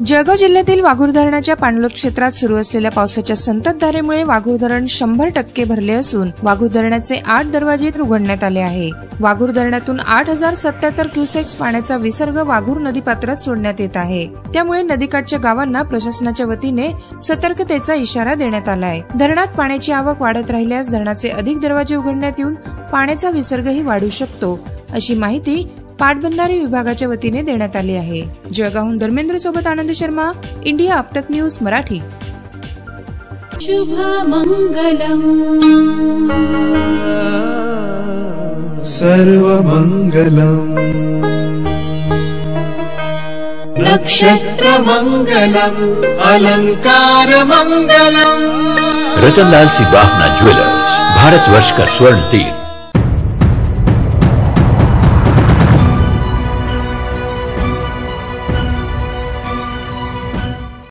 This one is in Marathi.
जळगाव जिल्ह्यातील वाघूर धरणाच्या पाणलोट क्षेत्रात सुरू असलेल्या पावसाच्या संततधारेमुळे वाघूर धरण 100% भरले असून वाघूर धरणाचे 8 दरवाजे उघडण्यात आले आहे। वाघूर धरणातून 8077 क्युसेक्स पाण्याचा विसर्ग वाघूर नदीपात्रात सोडण्यात येत आहे। त्यामुळे नदीकाठच्या गावांना प्रशासनाच्या वतीने सतर्कतेचा इशारा देण्यात आला आहे। धरणात पाण्याची आवक वाढत राहिल्यास धरणाचे अधिक दरवाजे उघडण्यात येऊन पाण्याचा विसर्गही वाढू शकतो, अशी माहिती पाटबंधारे विभागाच्या वतीने देण्यात आली आहे। जळगावहून धर्मेंद्र सोबत आनंद शर्मा, इंडिया अपतक न्यूज मराठी। शुभमंगलम सर्वमंगलम नक्षत्रमंगलम अलंकारमंगलम। रतनलाल सी बाफना ज्वेलर्स, भारतवर्ष का स्वर्ण तीर्थ।